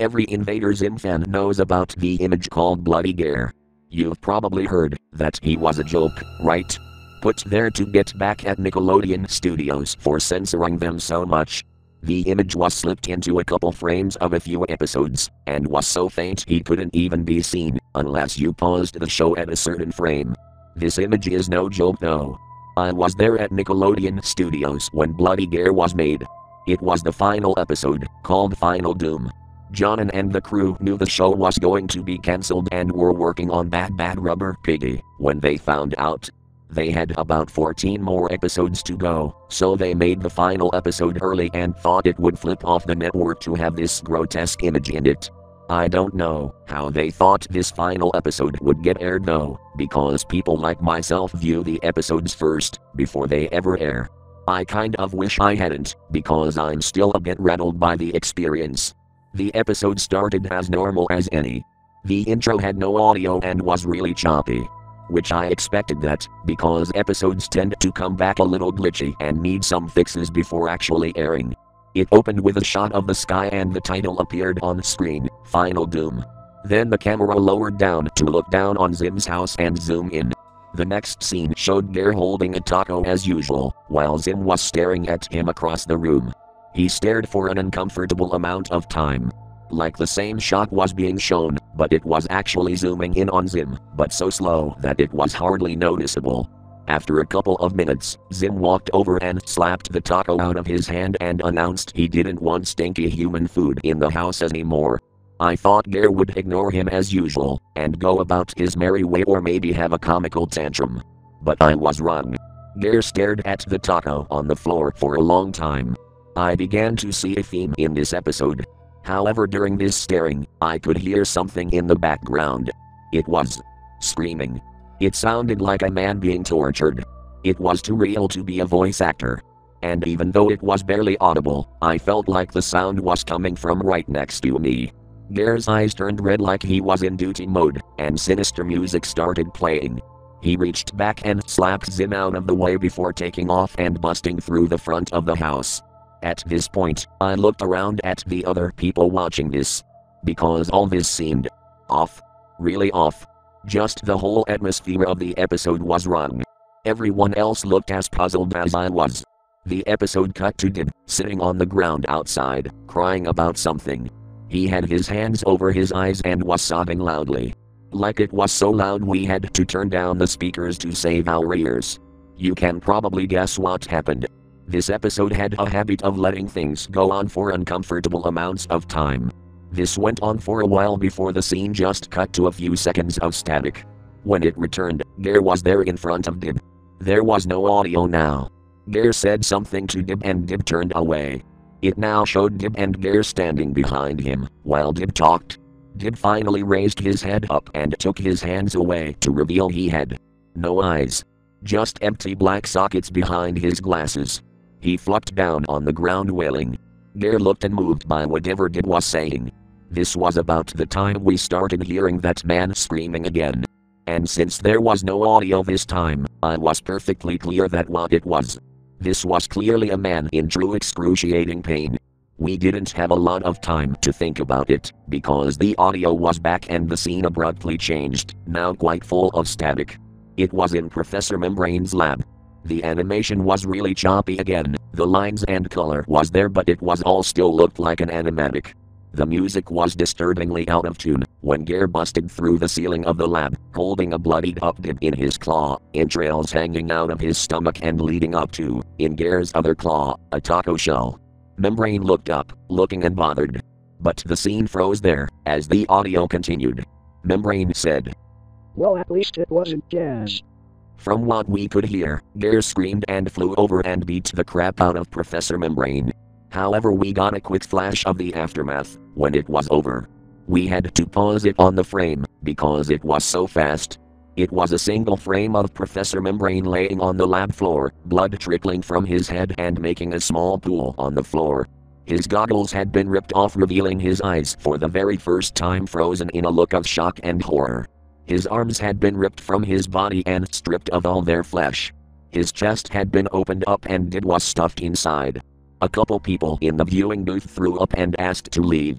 Every Invader Zim fan knows about the image called Bloody Gare. You've probably heard that he was a joke, right? Put there to get back at Nickelodeon Studios for censoring them so much. The image was slipped into a couple frames of a few episodes, and was so faint he couldn't even be seen, unless you paused the show at a certain frame. This image is no joke though. I was there at Nickelodeon Studios when Bloody Gare was made. It was the final episode, called Final Doom. John and the crew knew the show was going to be cancelled and were working on Bad Bad Rubber Piggy when they found out. They had about 14 more episodes to go, so they made the final episode early and thought it would flip off the network to have this grotesque image in it. I don't know how they thought this final episode would get aired though, because people like myself view the episodes first, before they ever air. I kind of wish I hadn't, because I'm still a bit rattled by the experience. The episode started as normal as any. The intro had no audio and was really choppy. Which I expected that, because episodes tend to come back a little glitchy and need some fixes before actually airing. It opened with a shot of the sky and the title appeared on screen, Final Doom. Then the camera lowered down to look down on Zim's house and zoom in. The next scene showed Gare holding a taco as usual, while Zim was staring at him across the room. He stared for an uncomfortable amount of time. Like the same shot was being shown, but it was actually zooming in on Zim, but so slow that it was hardly noticeable. After a couple of minutes, Zim walked over and slapped the taco out of his hand and announced he didn't want stinky human food in the house anymore. I thought Gare would ignore him as usual, and go about his merry way or maybe have a comical tantrum. But I was wrong. Gare stared at the taco on the floor for a long time. I began to see a theme in this episode. However, during this staring, I could hear something in the background. It was screaming. It sounded like a man being tortured. It was too real to be a voice actor. And even though it was barely audible, I felt like the sound was coming from right next to me. Gare's eyes turned red like he was in duty mode, and sinister music started playing. He reached back and slapped Zim out of the way before taking off and busting through the front of the house. At this point, I looked around at the other people watching this. Because all this seemed off. Really off. Just the whole atmosphere of the episode was wrong. Everyone else looked as puzzled as I was. The episode cut to Dib, sitting on the ground outside, crying about something. He had his hands over his eyes and was sobbing loudly. Like it was so loud we had to turn down the speakers to save our ears. You can probably guess what happened. This episode had a habit of letting things go on for uncomfortable amounts of time. This went on for a while before the scene just cut to a few seconds of static. When it returned, Gare was there in front of Dib. There was no audio now. Gare said something to Dib and Dib turned away. It now showed Dib and Gare standing behind him, while Dib talked. Dib finally raised his head up and took his hands away to reveal he had no eyes. Just empty black sockets behind his glasses. He flopped down on the ground wailing. Gare looked unmoved by whatever Dib was saying. This was about the time we started hearing that man screaming again. And since there was no audio this time, I was perfectly clear that what it was. This was clearly a man in true excruciating pain. We didn't have a lot of time to think about it, because the audio was back and the scene abruptly changed, now quite full of static. It was in Professor Membrane's lab. The animation was really choppy again, the lines and color was there but it was all still looked like an animatic. The music was disturbingly out of tune, when Gare busted through the ceiling of the lab, holding a bloodied up Dib in his claw, entrails hanging out of his stomach and leading up to, in Gare's other claw, a taco shell. Membrane looked up, looking unbothered. But the scene froze there, as the audio continued. Membrane said, "Well, at least it wasn't jazz." From what we could hear, Gare screamed and flew over and beat the crap out of Professor Membrane. However, we got a quick flash of the aftermath, when it was over. We had to pause it on the frame, because it was so fast. It was a single frame of Professor Membrane laying on the lab floor, blood trickling from his head and making a small pool on the floor. His goggles had been ripped off, revealing his eyes for the very first time, frozen in a look of shock and horror. His arms had been ripped from his body and stripped of all their flesh. His chest had been opened up and Dib was stuffed inside. A couple people in the viewing booth threw up and asked to leave.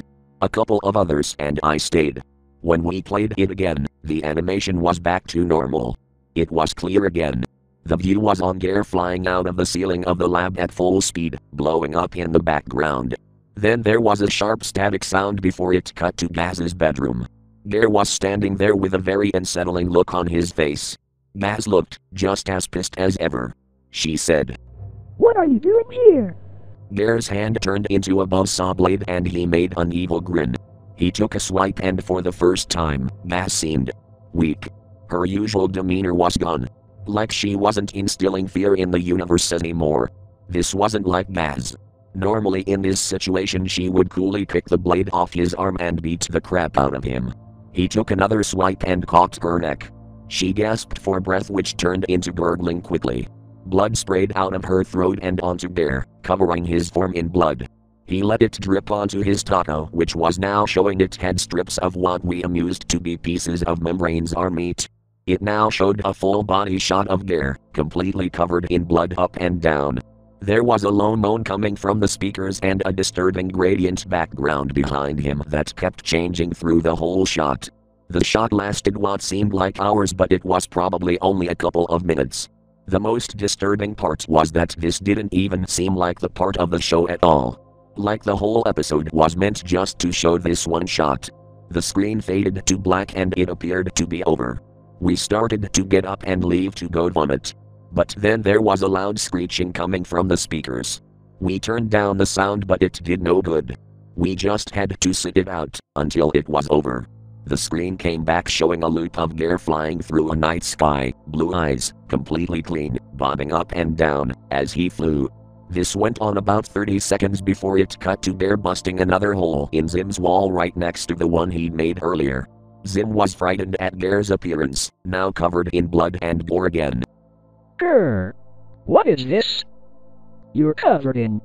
A couple of others and I stayed. When we played it again, the animation was back to normal. It was clear again. The view was on Gare flying out of the ceiling of the lab at full speed, blowing up in the background. Then there was a sharp static sound before it cut to Gaz's bedroom. Gare was standing there with a very unsettling look on his face. Gaz looked just as pissed as ever. She said, "What are you doing here?" Gare's hand turned into a buzzsaw blade and he made an evil grin. He took a swipe and for the first time, Gaz seemed weak. Her usual demeanor was gone. Like she wasn't instilling fear in the universe anymore. This wasn't like Gaz. Normally in this situation she would coolly pick the blade off his arm and beat the crap out of him. He took another swipe and caught her neck. She gasped for breath which turned into gurgling quickly. Blood sprayed out of her throat and onto Gare, covering his form in blood. He let it drip onto his taco which was now showing it had strips of what we amused to be pieces of membranes or meat. It now showed a full body shot of Gare, completely covered in blood up and down. There was a low moan coming from the speakers and a disturbing gradient background behind him that kept changing through the whole shot. The shot lasted what seemed like hours but it was probably only a couple of minutes. The most disturbing part was that this didn't even seem like the part of the show at all. Like the whole episode was meant just to show this one shot. The screen faded to black and it appeared to be over. We started to get up and leave to go vomit. But then there was a loud screeching coming from the speakers. We turned down the sound but it did no good. We just had to sit it out until it was over. The screen came back showing a loop of Gare flying through a night sky, blue eyes, completely clean, bobbing up and down as he flew. This went on about 30 seconds before it cut to Gare busting another hole in Zim's wall right next to the one he'd made earlier. Zim was frightened at Gare's appearance, now covered in blood and gore again. Grr. What is this? You're covered in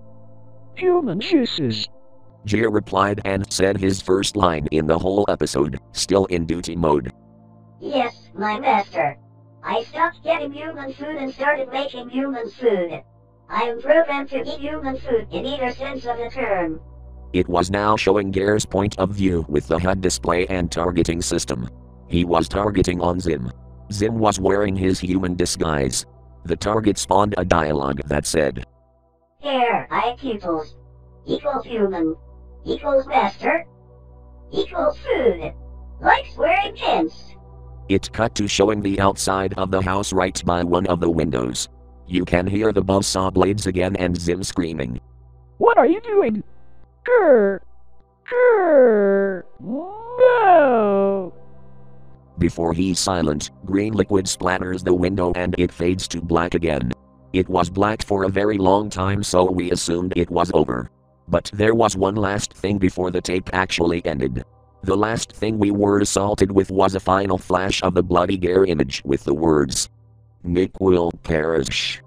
human juices. Gare replied and said his first line in the whole episode, still in duty mode. Yes, my master. I stopped getting human food and started making human food. I am programmed to eat human food in either sense of the term. It was now showing Gare's point of view with the HUD display and targeting system. He was targeting on Zim. Zim was wearing his human disguise. The target spawned a dialogue that said, Here, I pupils. Equals human. Equals master. Equals food. Likes wearing pants. It cut to showing the outside of the house right by one of the windows. You can hear the buzzsaw blades again and Zim screaming. What are you doing? Grr. Grr. No. Before he's silent, green liquid splatters the window and it fades to black again. It was black for a very long time so we assumed it was over. But there was one last thing before the tape actually ended. The last thing we were assaulted with was a final flash of the bloody Gare image with the words, Nick will perish.